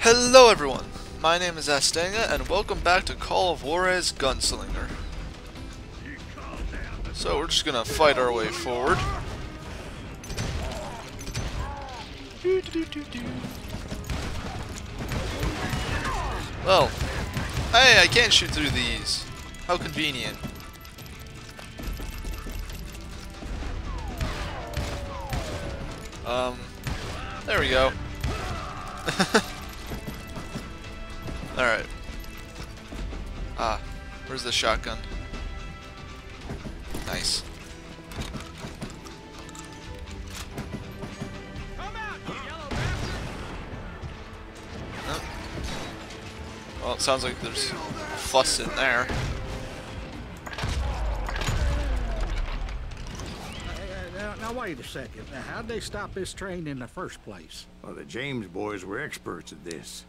Hello everyone, my name is Astanga and welcome back to Call of Juarez Gunslinger. So we're just gonna fight our way forward. Well, hey, I can't shoot through these. How convenient. There we go. Alright. Where's the shotgun? Nice. Oh. Well, it sounds like there's fuss in there. Now wait a second. Now, how'd they stop this train in the first place? Well, the James boys were experts at this.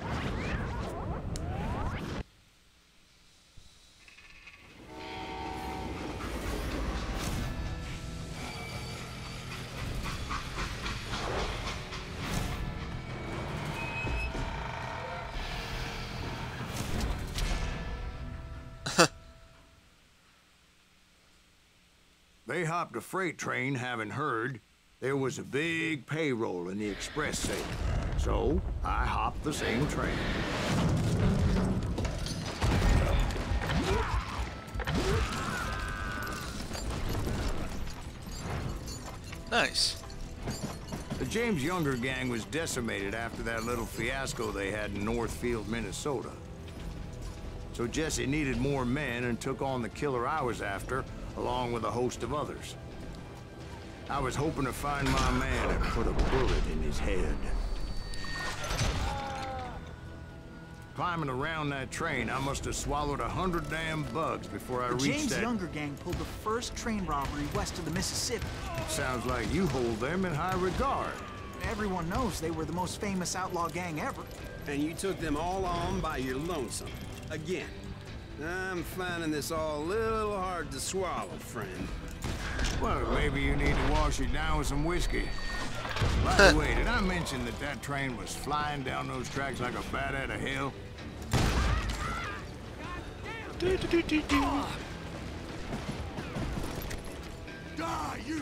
They hopped a freight train having heard there was a big payroll in the express sale. So, I hopped the same train. Nice. The James Younger gang was decimated after that little fiasco they had in Northfield, Minnesota. So Jesse needed more men and took on the killer I was after, along with a host of others. I was hoping to find my man and put a bullet in his head. Climbing around that train, I must have swallowed 100 damn bugs before I reached that... The James Younger gang pulled the first train robbery west of the Mississippi. Sounds like you hold them in high regard. Everyone knows they were the most famous outlaw gang ever. And you took them all on by your lonesome. Again. I'm finding this all a little hard to swallow, friend. Well, maybe you need to wash it down with some whiskey. By the way, did I mention that that train was flying down those tracks like a bat out of hell? Die, you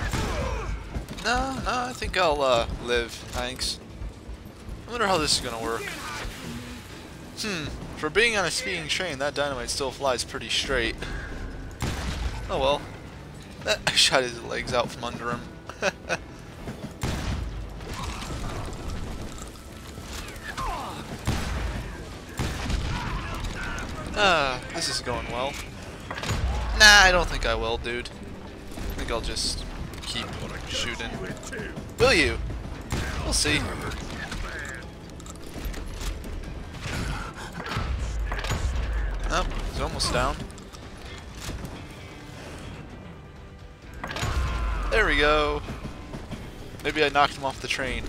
No, I think I'll live, thanks. I wonder how this is gonna work. For being on a speeding train, that dynamite still flies pretty straight. Oh well. I shot his legs out from under him. This is going well. Nah, I don't think I will, dude. I think I'll just keep shooting. Will you? We'll see. Oh, he's almost down. There we go. Maybe I knocked him off the train.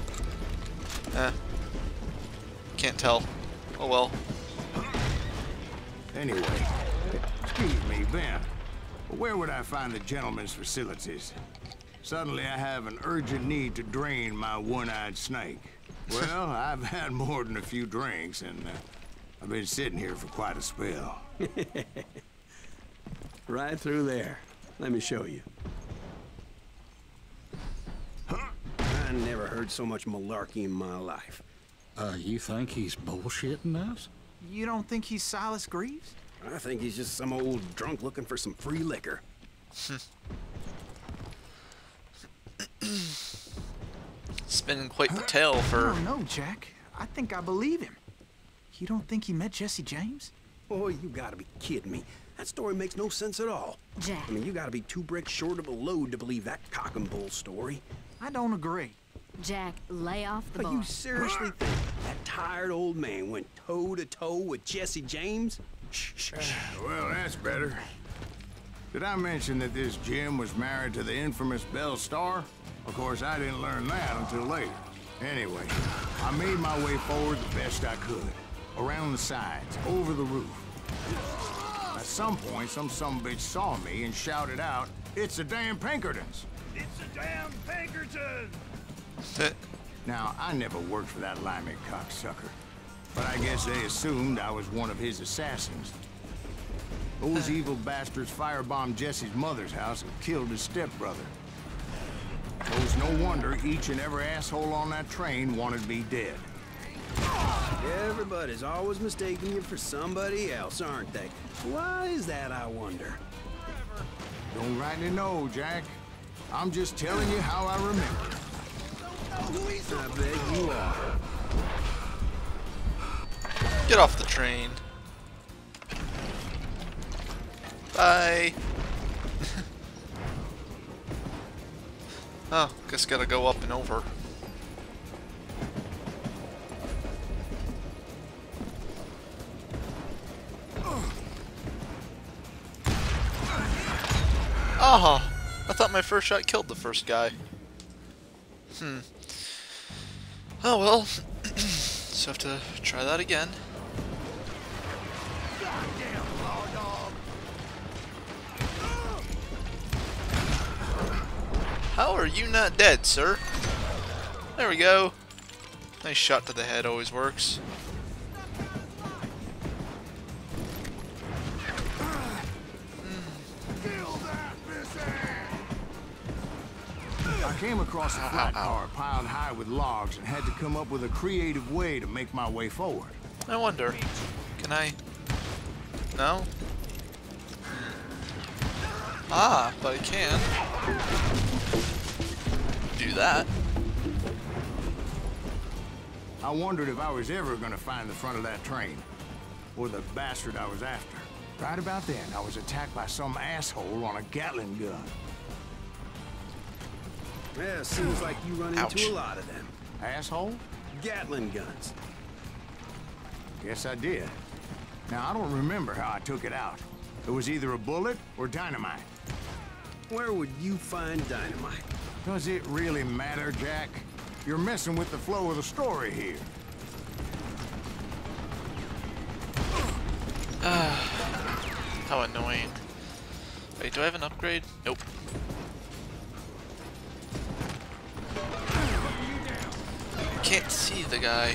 Can't tell. Oh well. Anyway, excuse me, Ben. Where would I find the gentleman's facilities? Suddenly I have an urgent need to drain my one-eyed snake. Well, I've had more than a few drinks, and I've been sitting here for quite a spell. Right through there. Let me show you. I never heard so much malarkey in my life. You think he's bullshitting us? You don't think he's Silas Greaves? I think he's just some old drunk looking for some free liquor. Spinning quite the tale for... I don't know, Jack. I think I believe him. You don't think he met Jesse James? Oh, you gotta be kidding me. That story makes no sense at all. Jack. I mean, you gotta be 2 bricks short of a load to believe that cock and bull story. I don't agree. Jack, lay off the But bar. you seriously think that tired old man went toe-to-toe with Jesse James? Shh. Well, that's better. Did I mention that this Jim was married to the infamous Belle Starr? Of course, I didn't learn that until later. Anyway, I made my way forward the best I could. Around the sides, over the roof. At some point, some sumbitch saw me and shouted out, "It's the damn Pinkertons!" It's the damn Pinkertons! Now, I never worked for that limey cocksucker, but I guess they assumed I was one of his assassins. Those evil bastards firebombed Jesse's mother's house and killed his stepbrother. So it's no wonder each and every asshole on that train wanted me dead. Everybody's always mistaking you for somebody else, aren't they? Why is that, I wonder? Don't rightly know, Jack. I'm just telling you how I remember. I bet you are. Get off the train. Bye. Oh, guess gotta go up and over. Oh, I thought my first shot killed the first guy. Oh well, so have to try that again. How are you not dead, sir? There we go. Nice shot to the head always works. I came across a flat car piled high with logs and had to come up with a creative way to make my way forward. I wonder, can I? No? Ah, but I can do that. I wondered if I was ever going to find the front of that train, or the bastard I was after. Right about then, I was attacked by some asshole on a Gatling gun. Yeah, seems like you run into a lot of them. Asshole? Gatling guns. Guess I did. Now, I don't remember how I took it out. It was either a bullet or dynamite. Where would you find dynamite? Does it really matter, Jack? You're messing with the flow of the story here. How annoying. Wait, do I have an upgrade? Nope. Can't see the guy.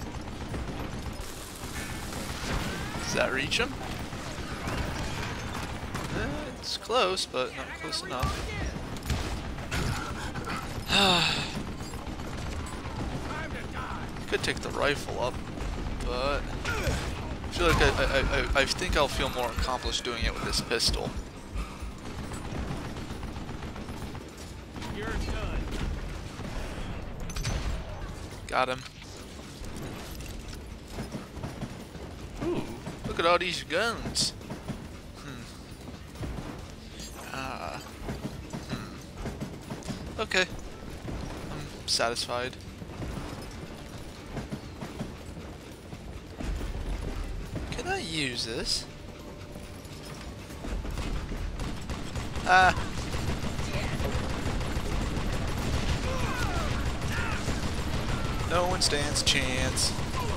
Does that reach him? It's close, but not close enough. Could take the rifle up, but I feel like I think I'll feel more accomplished doing it with this pistol. Got him. Ooh, look at all these guns. Okay. I'm satisfied. Can I use this? Ah. No one stands a chance.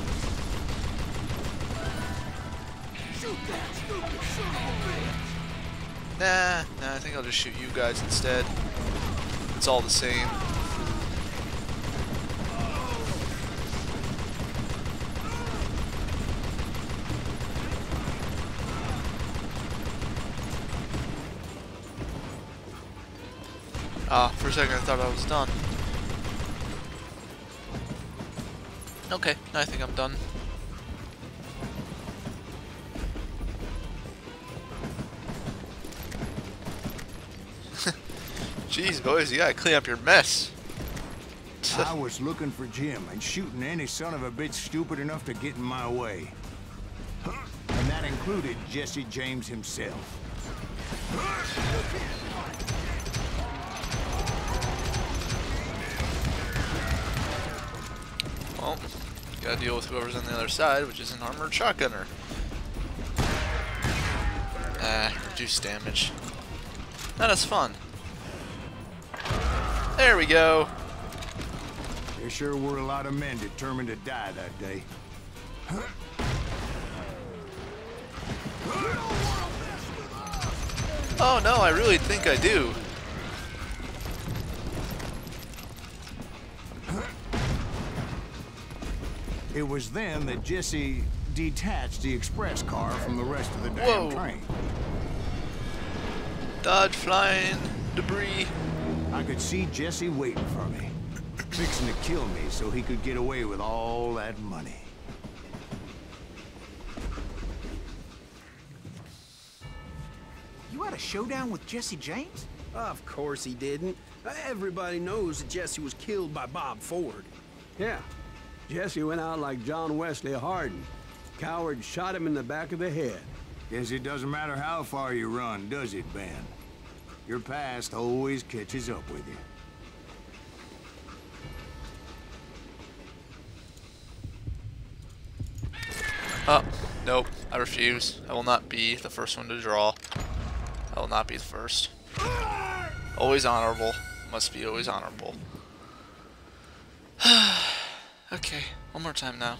Nah, I think I'll just shoot you guys instead. It's all the same. Ah, for a second I thought I was done. Okay, I think I'm done. Jeez, boys, you gotta clean up your mess. I was looking for Jim and shooting any son of a bitch stupid enough to get in my way. And that included Jesse James himself. Well, gotta deal with whoever's on the other side, which is an armored shotgunner. Reduce damage. Not as fun. There we go. There sure were a lot of men determined to die that day. Oh no, I really think I do. It was then that Jesse detached the express car from the rest of the damn train. Dodge flying debris. I could see Jesse waiting for me, fixing to kill me so he could get away with all that money. You had a showdown with Jesse James? Of course he didn't. Everybody knows that Jesse was killed by Bob Ford. Yeah. Jesse went out like John Wesley Hardin. Coward shot him in the back of the head. Guess it doesn't matter how far you run, does it, Ben? Your past always catches up with you. Oh, nope. I refuse. I will not be the first one to draw. I will not be the first. Always honorable. Must be always honorable. Okay, one more time now.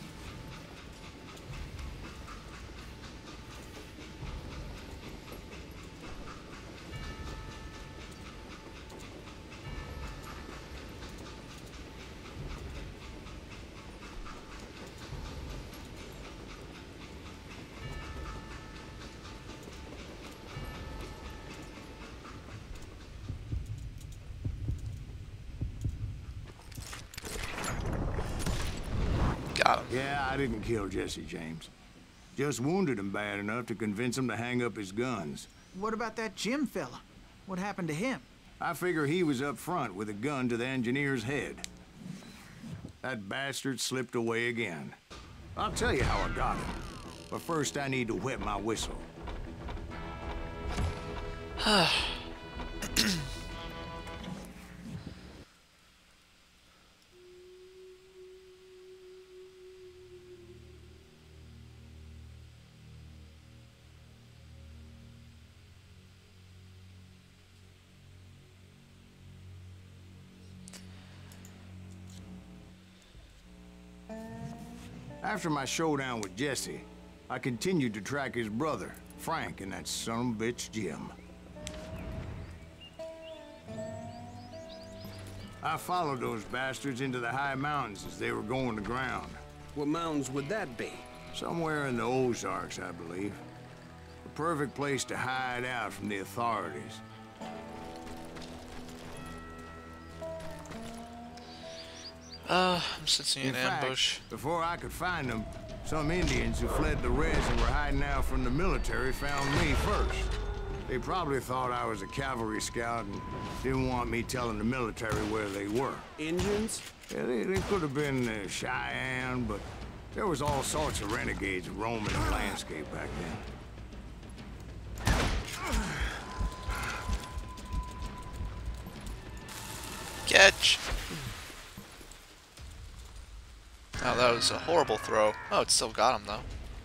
Got him. Yeah, I didn't kill Jesse James. Just wounded him bad enough to convince him to hang up his guns. What about that Jim fella? What happened to him? I figure he was up front with a gun to the engineer's head. That bastard slipped away again. I'll tell you how I got him. But first I need to wet my whistle. After my showdown with Jesse, I continued to track his brother, Frank, and that son of a bitch, Jim. I followed those bastards into the high mountains as they were going to ground. What mountains would that be? Somewhere in the Ozarks, I believe. The perfect place to hide out from the authorities. I'm sensing an In fact, ambush. before I could find them, some Indians who fled the res and were hiding out from the military found me first. They probably thought I was a cavalry scout and didn't want me telling the military where they were. Indians? Yeah, they could have been Cheyenne, but there was all sorts of renegades roaming the landscape back then. Catch! Oh, that was a horrible throw. Oh, it still got him, though.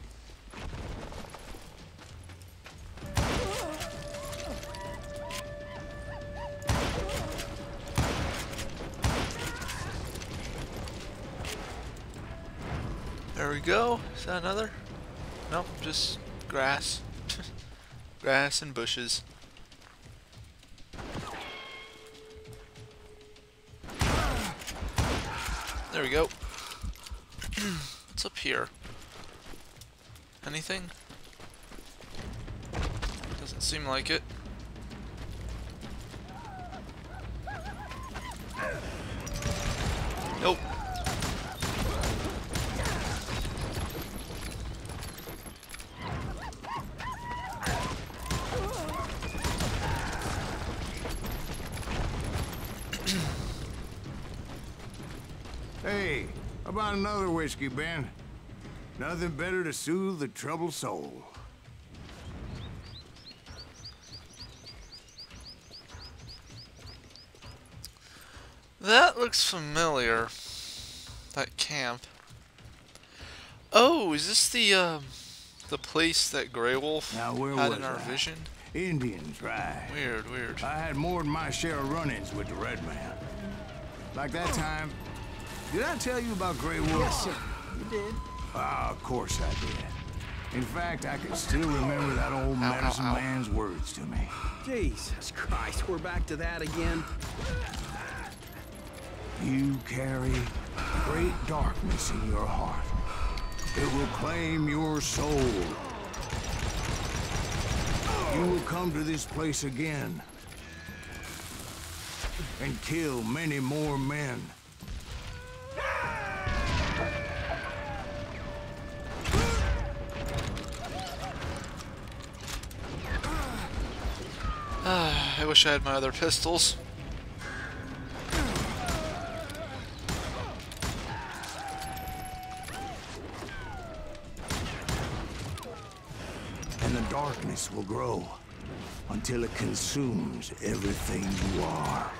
There we go. Is that another? Nope, just grass. Grass and bushes. There we go. What's up here? Anything? Doesn't seem like it. Nope. Hey, how about another whiskey, Ben? Nothing better to soothe the troubled soul. That looks familiar. That camp. Oh, is this the place that Grey Wolf Now, where had was in our I? vision? Indians, right. Weird, weird. I had more than my share of run-ins with the Red Man. Like that time... Did I tell you about Grey Wolf? Yes, sir. You did. Ah, of course I did. In fact, I can still remember that old medicine man's words to me. Jesus Christ, we're back to that again. You carry great darkness in your heart. It will claim your soul. You will come to this place again and kill many more men. I wish I had my other pistols. And the darkness will grow until it consumes everything you are.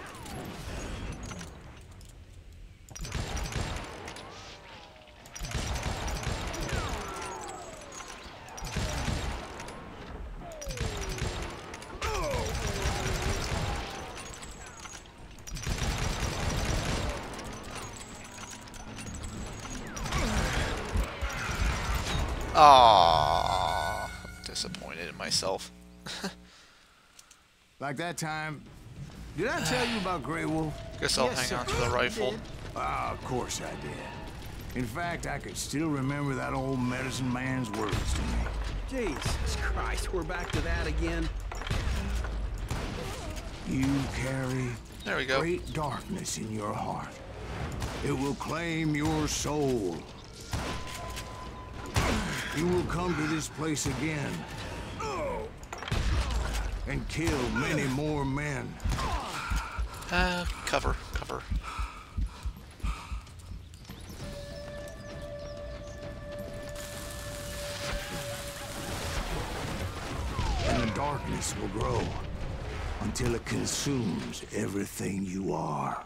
Aww, disappointed in myself. Like that time. Did I tell you about Grey Wolf? Guess I'll Yes, hang on sir. to the rifle. Ah, of course I did. In fact, I could still remember that old medicine man's words to me. Jesus Christ, we're back to that again. You carry There we go. great darkness in your heart. It will claim your soul. You will come to this place again and kill many more men. Cover. And the darkness will grow until it consumes everything you are.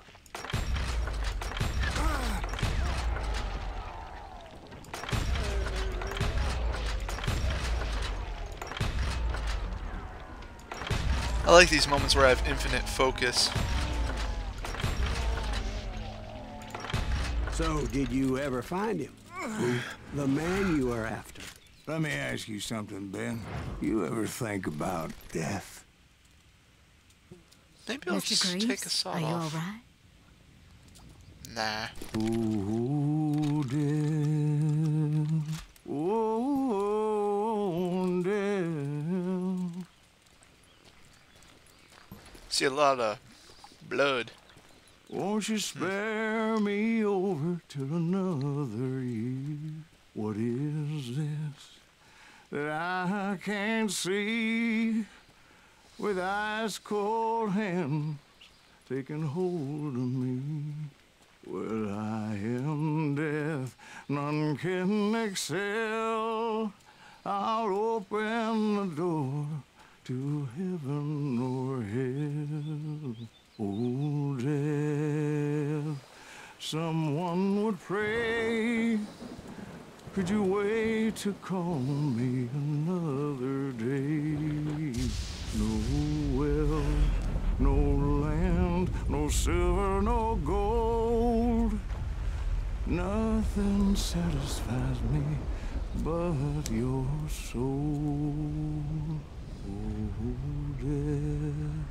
I like these moments where I have infinite focus. So, did you ever find him? Who? The man you are after. Let me ask you something, Ben. You ever think about death? Maybe I'll Mr. just Greaves, take a sawed are you off. all right? Nah. Oh, death. Oh, death. See a lot of blood. Won't you spare me over till another year? What is this that I can't see with ice cold hands taking hold of me? Well, I am death, none can excel. I'll open the door to heaven or hell. Oh, death, someone would pray. Could you wait to call me another day? No wealth, no land, no silver, no gold. Nothing satisfies me but your soul. Oh, death.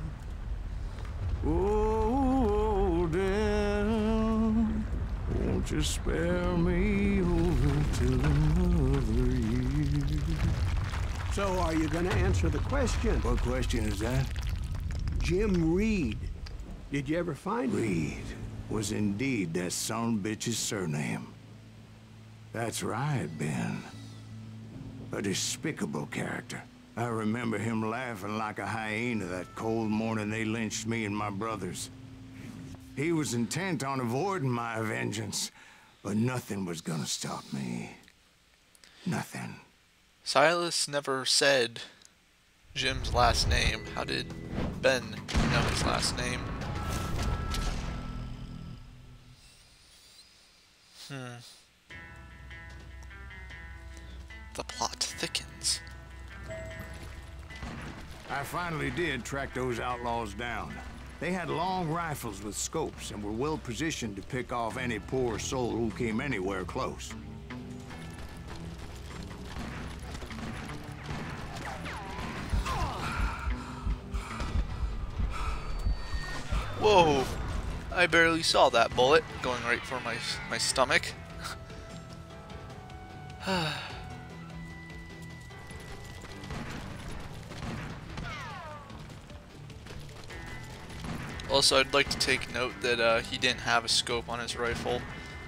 Oh, death. Won't you spare me over till another year? So, are you gonna answer the question? What question is that? Jim Reed. Did you ever find him? Reed was indeed that son of a bitch's surname. That's right, Ben. A despicable character. I remember him laughing like a hyena that cold morning they lynched me and my brothers. He was intent on avoiding my vengeance, but nothing was gonna stop me. Nothing. Silas never said Jim's last name. How did Ben know his last name? The plot thickens. I finally did track those outlaws down. They had long rifles with scopes and were well positioned to pick off any poor soul who came anywhere close. Whoa! I barely saw that bullet going right for my stomach. Also, I'd like to take note that he didn't have a scope on his rifle.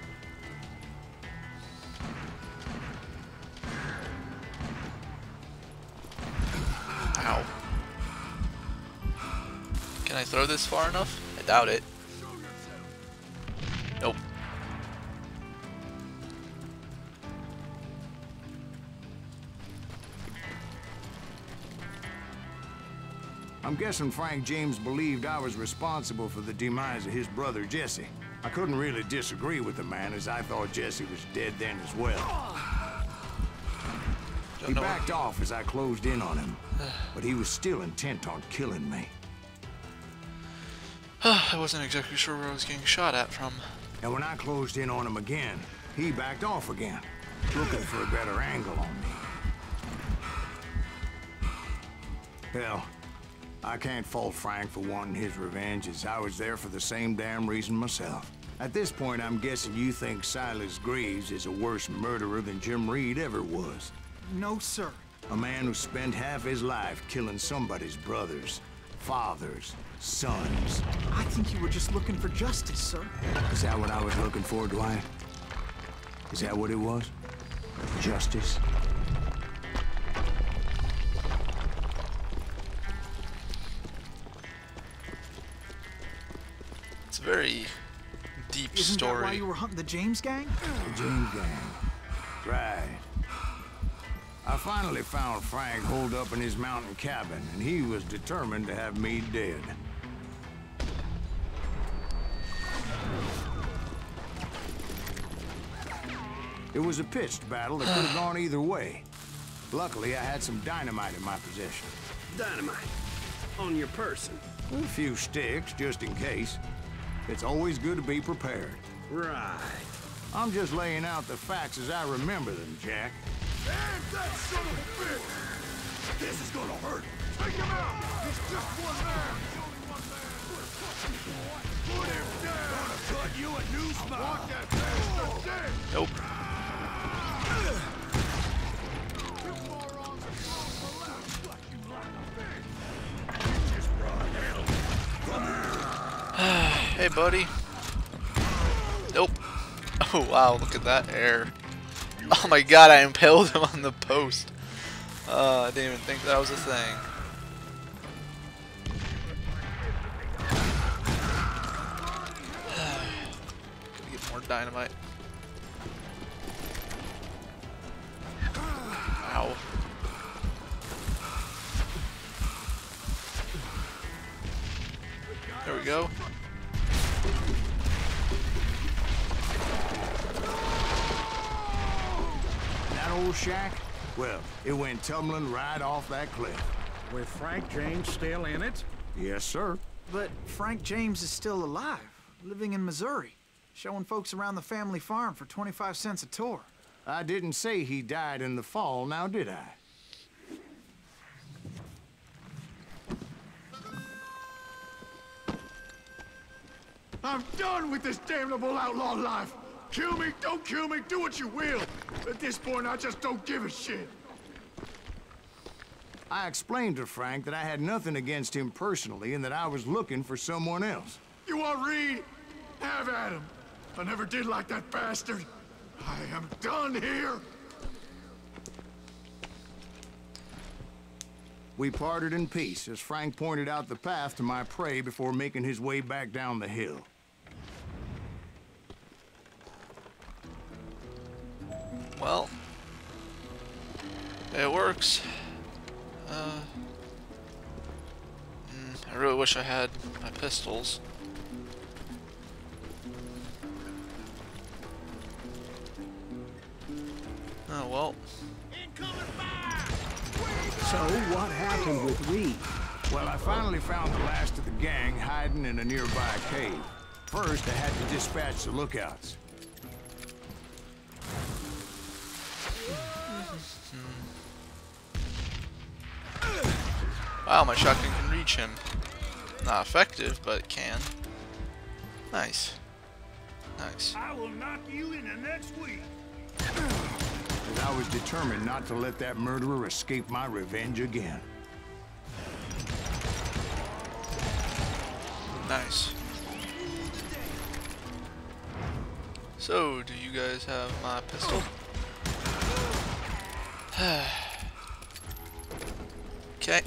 Ow. Can I throw this far enough? I doubt it. Nope. I'm guessing Frank James believed I was responsible for the demise of his brother Jesse. I couldn't really disagree with the man, as I thought Jesse was dead then as well. He backed off as I closed in on him, but he was still intent on killing me. I wasn't exactly sure where I was getting shot at from. And when I closed in on him again, he backed off again, looking for a better angle on me. Hell, I can't fault Frank for wanting his revenge, as I was there for the same damn reason myself. At this point, I'm guessing you think Silas Greaves is a worse murderer than Jim Reed ever was. No, sir. A man who spent half his life killing somebody's brothers, fathers, sons. I think you were just looking for justice, sir. Is that what I was looking for, Dwight? Is that what it was? Justice? It's a very deep Isn't story. that why you were hunting the James gang? The James gang. Right. I finally found Frank holed up in his mountain cabin, and he was determined to have me dead. It was a pitched battle that could have gone either way. Luckily, I had some dynamite in my possession. Dynamite? On your person? A few sticks, just in case. It's always good to be prepared. Right. I'm just laying out the facts as I remember them, Jack. And that son of a bitch! This is gonna hurt! Take him out! He's just one man! He's only one man! Put him down! Gonna cut you a new spot! I want that bastard dead! Nope. Two morons across the left! Like you like a bitch! Just brought hell! Come here! Hey, buddy. Nope. Oh, wow, look at that air. Oh my god, I impaled him on the post. I didn't even think that was a thing. Gotta get more dynamite. Ow. There we go. That old shack? Well, it went tumbling right off that cliff. With Frank James still in it? Yes, sir. But Frank James is still alive, living in Missouri, showing folks around the family farm for 25 cents a tour. I didn't say he died in the fall, now did I? I'm done with this damnable outlaw life! Kill me, don't kill me, do what you will! At this point, I just don't give a shit! I explained to Frank that I had nothing against him personally and that I was looking for someone else. You want Reed? Have at him! I never did like that bastard! I am done here! We parted in peace as Frank pointed out the path to my prey before making his way back down the hill. Well, it works. I really wish I had my pistols. Oh well. So what happened with Reed? Well, I finally found the last of the gang hiding in a nearby cave. First, I had to dispatch the lookouts. Wow, my shotgun can reach him. Not effective, but it can. Nice. Nice. I will knock you in the next week! As I was determined not to let that murderer escape my revenge again. Nice. So, do you guys have my pistol? Okay.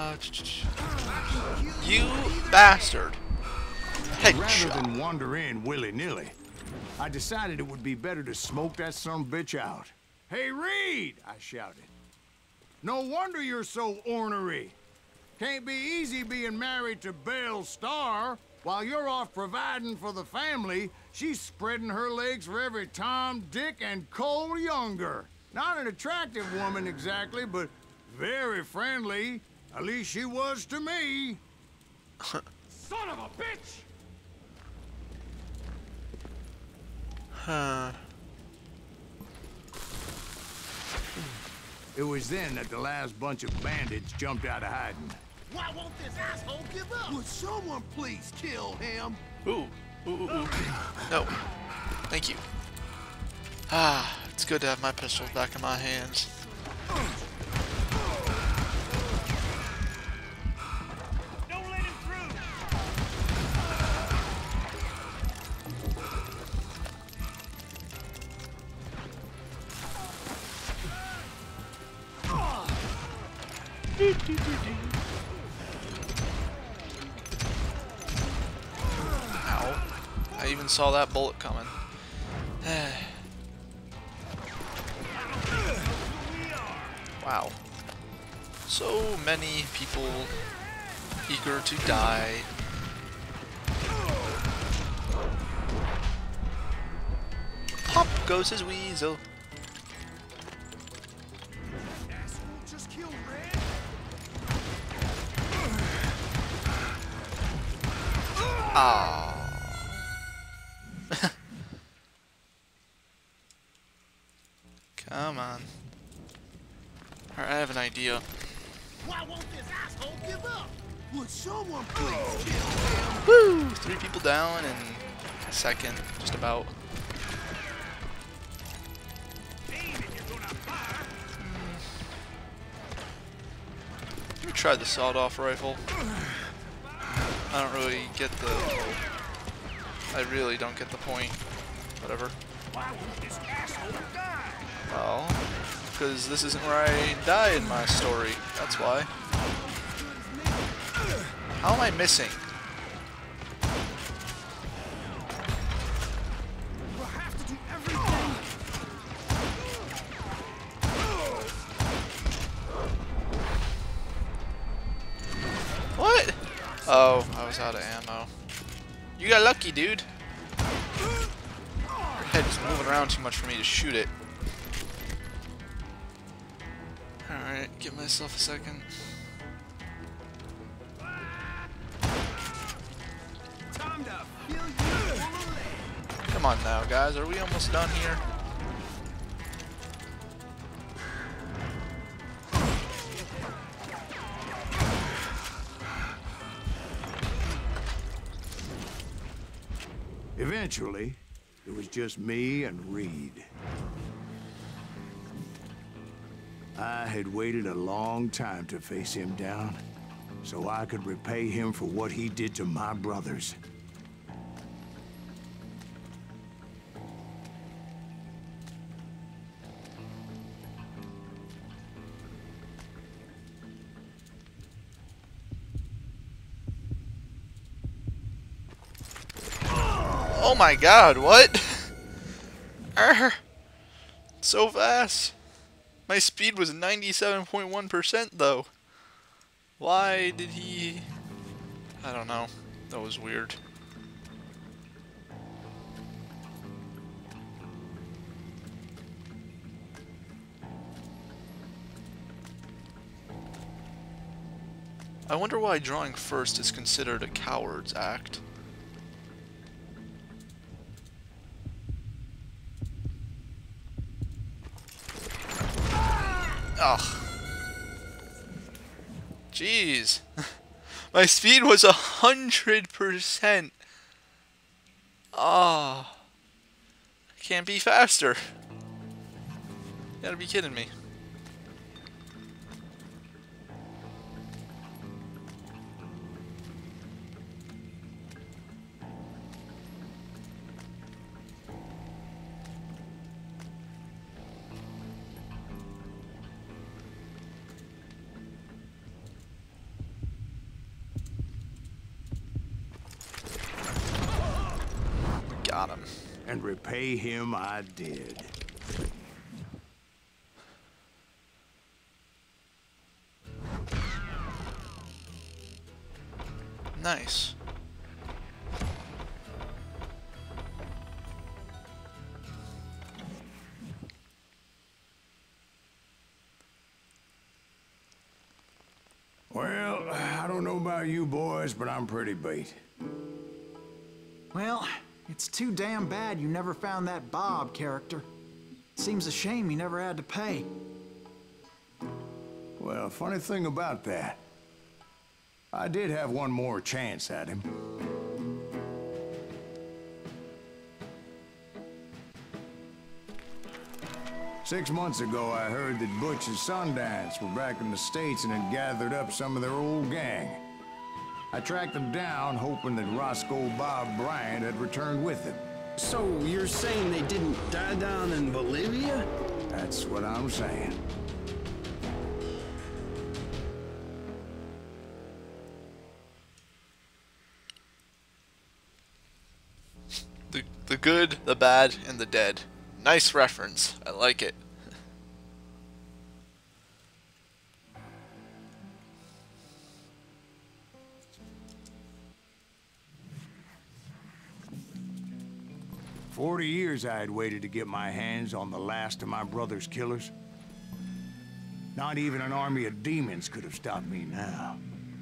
You bastard. Rather than wander in willy-nilly, I decided it would be better to smoke that sumbitch out. Hey, Reed! I shouted. No wonder you're so ornery. Can't be easy being married to Belle Starr. While you're off providing for the family, she's spreading her legs for every Tom, Dick, and Cole Younger. Not an attractive woman exactly, but very friendly. At least she was to me. Son of a bitch! Huh. It was then that the last bunch of bandits jumped out of hiding. Why won't this asshole give up? Would someone please kill him? Ooh. No. Thank you. Ah, it's good to have my pistol back in my hands. Don't let him through! Ow. I even saw that bullet coming. Wow. So many people eager to die. Pop goes his weasel. Asshole just killed Red? Ah. Come on. Alright, I have an idea. Why won't this asshole give up? Would someone please kill him? Woo! 3 people down in a second, just about. Let me try the sawed-off rifle. I don't really get the... I really don't get the point. Whatever. Why won't this asshole die? Well, because this isn't where I die in my story. That's why. How am I missing? We'll have to do everything. What? Oh, I was out of ammo. You got lucky, dude. Your head's moving around too much for me to shoot it. Alright, give myself a second. Time to feel you full of lead. Come on now, guys. Are we almost done here? Eventually, it was just me and Reed. I had waited a long time to face him down, so I could repay him for what he did to my brothers. Oh my god, what? So fast. My speed was 97.1% though. Why did he... I don't know. That was weird. I wonder why drawing first is considered a coward's act. Ugh. Jeez. My speed was 100%. Ah. I can't be faster. You gotta be kidding me. Got him. And repay him I did. Nice. Well, I don't know about you boys, but I'm pretty beat. Well, it's too damn bad you never found that Bob character. Seems a shame he never had to pay. Well, funny thing about that, I did have one more chance at him. Six months ago, I heard that Butch and Sundance were back in the States and had gathered up some of their old gang. I tracked them down, hoping that Roscoe Bob Bryant had returned with them. So you're saying they didn't die down in Bolivia? That's what I'm saying. The good, the bad, and the dead. Nice reference. I like it. "40 years I had waited to get my hands on the last of my brother's killers. Not even an army of demons could have stopped me now.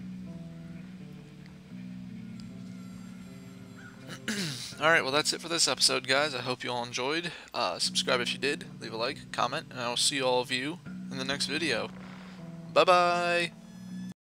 Alright, well that's it for this episode, guys. I hope you all enjoyed. Subscribe if you did. Leave a like, comment, and I will see all of you in the next video. Bye-bye!